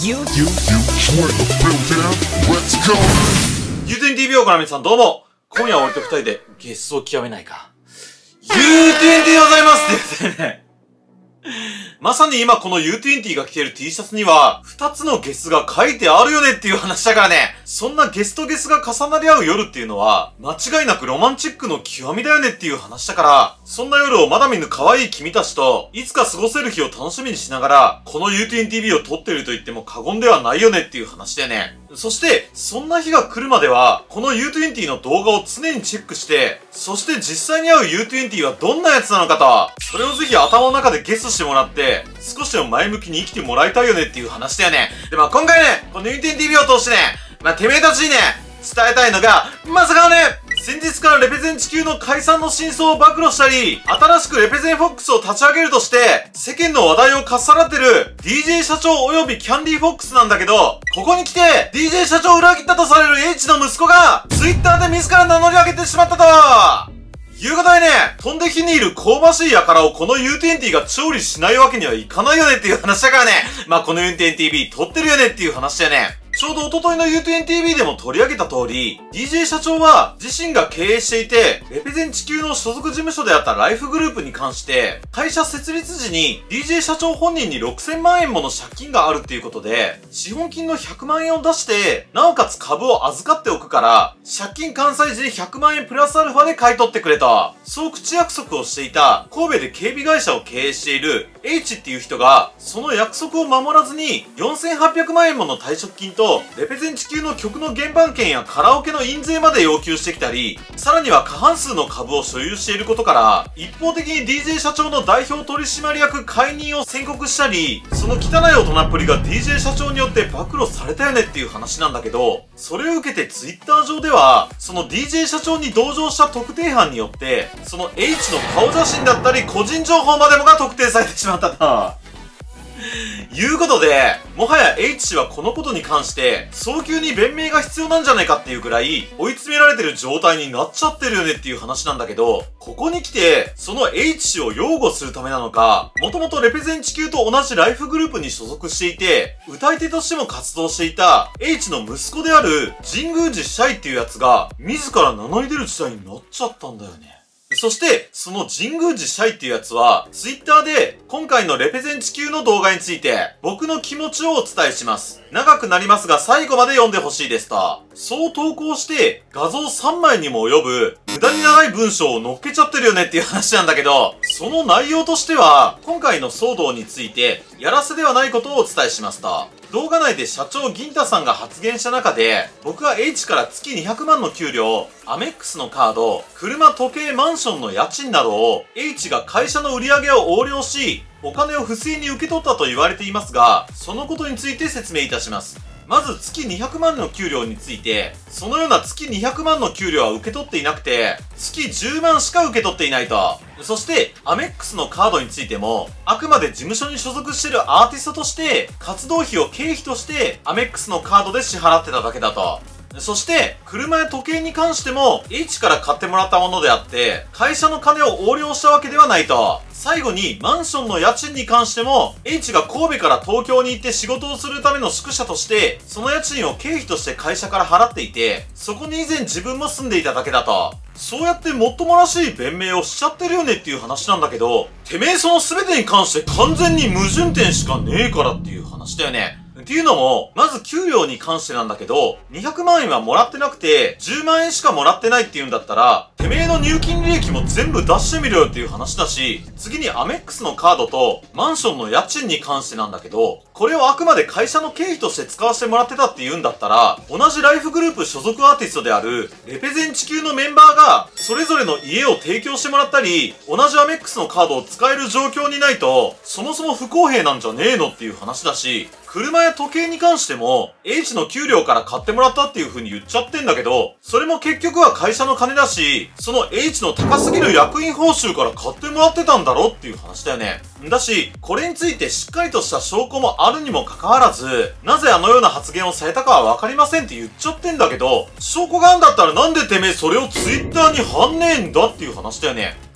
U20TV をご覧の皆さんどうも、今夜は俺と二人でゲスを極めないか。U20 でございますって言ってね。まさに今この U20 が着ている T シャツには、2つのゲスが書いてあるよねっていう話だからね。そんなゲスとゲスが重なり合う夜っていうのは、間違いなくロマンチックの極みだよねっていう話だから、そんな夜をまだ見ぬ可愛い君たちと、いつか過ごせる日を楽しみにしながら、この U20TV を撮っていると言っても過言ではないよねっていう話だよね。そして、そんな日が来るまでは、この U20 の動画を常にチェックして、そして実際に会う U20 はどんなやつなのかと、それをぜひ頭の中でゲスしてもらって、少しでも前向きに生きてもらいたいよねっていう話だよね。で、今回ね、この U20TV を通してね、てめえたちにね、伝えたいのが、まさかのね、先日からレペゼン地球の解散の真相を暴露したり、新しくレペゼンフォックスを立ち上げるとして、世間の話題をかっさらってる DJ 社長及びキャンディーフォックスなんだけど、ここに来て DJ 社長を裏切ったとされる H の息子が Twitter で自ら名乗り上げてしまったということでね、飛んで火にいる香ばしい輩をこの U20 が調理しないわけにはいかないよねっていう話だからね。この U20TV 撮ってるよねっていう話だよね。ちょうど一昨日の U20TV でも取り上げた通り、DJ 社長は自身が経営していて、レペゼン地球の所属事務所であったライフグループに関して、会社設立時に DJ 社長本人に6000万円もの借金があるっていうことで、資本金の100万円を出して、なおかつ株を預かっておくから、借金完済時に100万円プラスアルファで買い取ってくれと、そう口約束をしていた神戸で警備会社を経営している H っていう人が、その約束を守らずに4800万円もの退職金と、レペゼン地球の曲の原版権やカラオケの印税まで要求してきたり、さらには過半数の株を所有していることから、一方的に DJ 社長の代表取締役解任を宣告したり、その汚い大人っぷりが DJ 社長によって暴露されたよねっていう話なんだけど、それを受けて Twitter 上では、その DJ 社長に同乗した特定班によって、その H の顔写真だったり個人情報までもが特定されてしまったと。いうことで、もはや H 氏はこのことに関して、早急に弁明が必要なんじゃないかっていうくらい、追い詰められてる状態になっちゃってるよねっていう話なんだけど、ここに来て、その H 氏を擁護するためなのか、もともとレペゼン地球と同じライフグループに所属していて、歌い手としても活動していた H の息子である神宮寺シャイっていうやつが、自ら名乗り出る時代になっちゃったんだよね。そして、その神宮寺シャイっていうやつは、Twitter で今回のレペゼン地球の動画について、僕の気持ちをお伝えします。長くなりますが最後まで読んでほしいですと。そう投稿して、画像3枚にも及ぶ、無駄に長い文章を乗っけちゃってるよねっていう話なんだけど、その内容としては、今回の騒動について、やらせではないことをお伝えしますと。動画内で社長銀太さんが発言した中で、僕は H から月200万の給料、アメックスのカード、車、時計、マンションの家賃などを H が会社の売り上げを横領し、お金を不正に受け取ったと言われていますが、そのことについて説明いたします。まず月200万の給料について、そのような月200万の給料は受け取っていなくて、月10万しか受け取っていないと。そして、アメックスのカードについても、あくまで事務所に所属しているアーティストとして、活動費を経費として、アメックスのカードで支払ってただけだと。そして、車や時計に関しても、H から買ってもらったものであって、会社の金を横領したわけではないと。最後に、マンションの家賃に関しても、H が神戸から東京に行って仕事をするための宿舎として、その家賃を経費として会社から払っていて、そこに以前自分も住んでいただけだと。そうやってもっともらしい弁明をしちゃってるよねっていう話なんだけど、てめえその全てに関して完全に矛盾点しかねえからっていう話だよね。っていうのも、まず給料に関してなんだけど、200万円はもらってなくて、10万円しかもらってないっていうんだったら、てめえの入金履歴も全部出してみろよっていう話だし、次にアメックスのカードと、マンションの家賃に関してなんだけど、これをあくまで会社の経費として使わせてもらってたっていうんだったら、同じライフグループ所属アーティストである、レペゼン地球のメンバーが、それぞれの家を提供してもらったり、同じアメックスのカードを使える状況にないと、そもそも不公平なんじゃねえのっていう話だし、車や時計に関しても、H の給料から買ってもらったっていう風に言っちゃってんだけど、それも結局は会社の金だし、その H の高すぎる役員報酬から買ってもらってたんだろっていう話だよね。だし、これについてしっかりとした証拠もあるにもかかわらず、なぜあのような発言をされたかはわかりませんって言っちゃってんだけど、証拠があんだったらなんでてめえそれを Twitter に貼んねえんだっていう話だよね。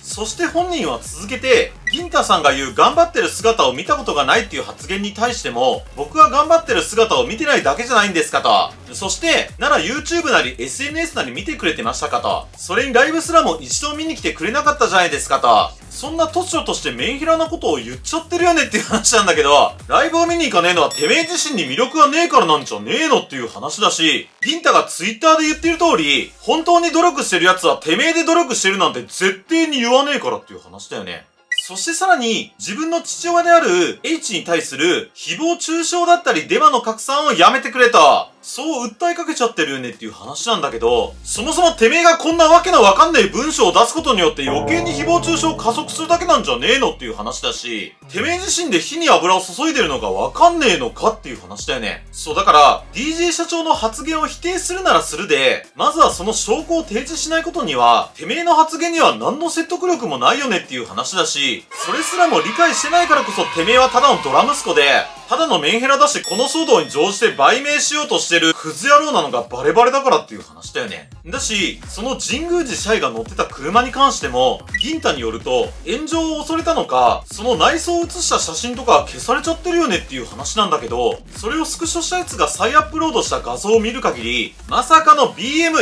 そして本人は続けて、銀太さんが言う頑張ってる姿を見たことがないっていう発言に対しても、僕は頑張ってる姿を見てないだけじゃないんですかと。そして、なら YouTube なり SNS なり見てくれてましたかと。それにライブすらも一度見に来てくれなかったじゃないですかと。そんな突如としてメンヘラなことを言っちゃってるよねっていう話なんだけど、ライブを見に行かねえのはてめえ自身に魅力がねえからなんじゃねえのっていう話だし、銀太が Twitter で言ってる通り、本当に努力してる奴はてめえで努力してるなんて絶対に言わねえからっていう話だよね。そしてさらに、自分の父親である H に対する誹謗中傷だったりデマの拡散をやめてくれと。そう訴えかけちゃってるよねっていう話なんだけど、そもそもてめえがこんなわけのわかんねえ文章を出すことによって余計に誹謗中傷を加速するだけなんじゃねえのっていう話だし、てめえ自身で火に油を注いでるのがわかんねえのかっていう話だよね。そうだから、DJ 社長の発言を否定するならするで、まずはその証拠を提示しないことには、てめえの発言には何の説得力もないよねっていう話だし、それすらも理解してないからこそてめえはただのドラ息子で、ただのメンヘラだし、この騒動に乗じて売名しようとしてるクズ野郎なのがバレバレだからっていう話だよね。だし、その神宮寺シャイが乗ってた車に関しても、銀太によると、炎上を恐れたのか、その内装を写した写真とか消されちゃってるよねっていう話なんだけど、それをスクショしたやつが再アップロードした画像を見る限り、まさかの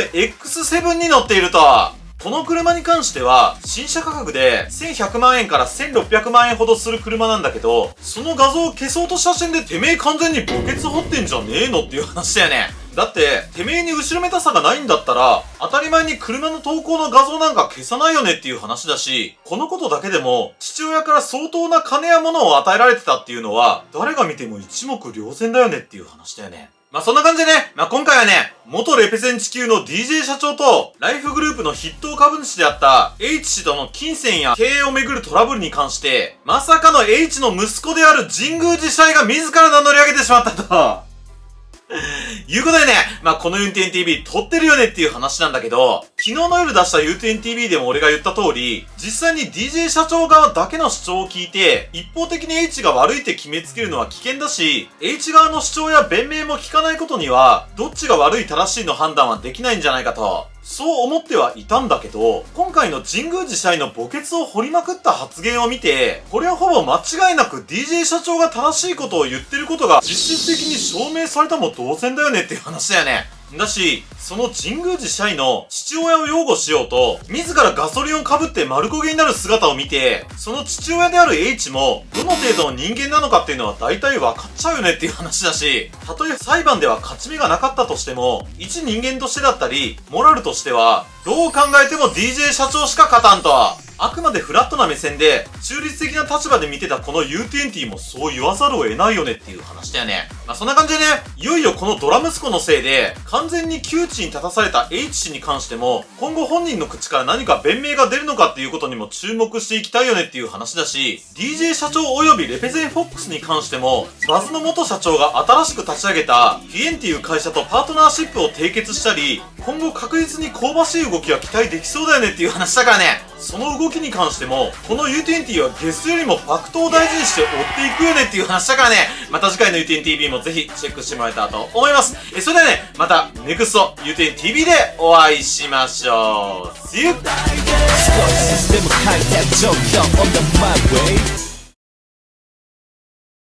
BM-X7 に乗っていると。この車に関しては、新車価格で1100万円から1600万円ほどする車なんだけど、その画像を消そうとした時点でてめえ完全に墓穴掘ってんじゃねえのっていう話だよね。だって、てめえに後ろめたさがないんだったら、当たり前に車の投稿の画像なんか消さないよねっていう話だし、このことだけでも、父親から相当な金や物を与えられてたっていうのは、誰が見ても一目瞭然だよねっていう話だよね。まあそんな感じでね、今回はね、元レペゼン地球の DJ 社長と、ライフグループの筆頭株主であった H 氏との金銭や経営をめぐるトラブルに関して、まさかの H の息子である神宮寺シャイが自ら名乗り上げてしまったと。いうことでね、この U10TV 撮ってるよねっていう話なんだけど、昨日の夜出した U10TV でも俺が言った通り、実際に DJ 社長側だけの主張を聞いて、一方的に H が悪いって決めつけるのは危険だし、H 側の主張や弁明も聞かないことには、どっちが悪い正しいの判断はできないんじゃないかと。そう思ってはいたんだけど、今回の神宮寺シャイの墓穴を掘りまくった発言を見て、これはほぼ間違いなく DJ 社長が正しいことを言ってることが実質的に証明されたも同然だよねっていう話だよね。だし、その神宮寺シャイの父親を擁護しようと、自らガソリンを被って丸焦げになる姿を見て、その父親である H も、どの程度の人間なのかっていうのは大体分かっちゃうよねっていう話だし、たとえ裁判では勝ち目がなかったとしても、一人間としてだったり、モラルとしては、どう考えても DJ 社長しか勝たんと。あくまでフラットな目線で、中立的な立場で見てたこの U20 もそう言わざるを得ないよねっていう話だよね。そんな感じでね、いよいよこのドラ息子のせいで、完全に窮地に立たされた H 氏に関しても、今後本人の口から何か弁明が出るのかっていうことにも注目していきたいよねっていう話だし、DJ 社長及びレペゼンフォックスに関しても、バズの元社長が新しく立ち上げた、フィエンっていう会社とパートナーシップを締結したり、今後確実に香ばしい動きは期待できそうだよねっていう話だからね。その動きに関しても、この U20 はゲスよりもファクトを大事にして追っていくよねっていう話だからね、また次回の U10TV もぜひチェックしてもらえたらと思います。それではね、また NEXT U10TV でお会いしましょう。See you!